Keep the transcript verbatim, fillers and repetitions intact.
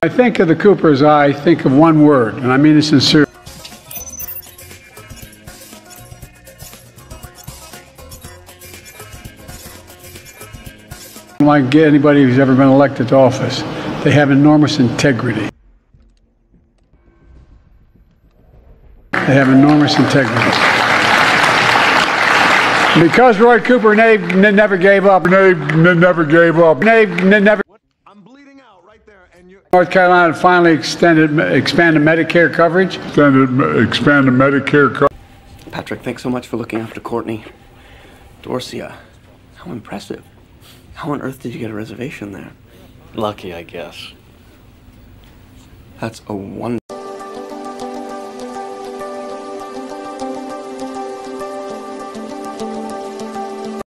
I think of the Coopers, I think of one word, and I mean it sincerely. Like anybody who's ever been elected to office, they have enormous integrity. They have enormous integrity. Because Roy Cooper and Abe never gave up. Abe never gave up. Abe never. I'm bleeding out right there, and you. North Carolina finally extended, expanded Medicare coverage. Extended, expanded Medicare coverage. Patrick, thanks so much for looking after Courtney. Dorcia, how impressive. How on earth did you get a reservation there? Lucky, I guess. That's a wonderful.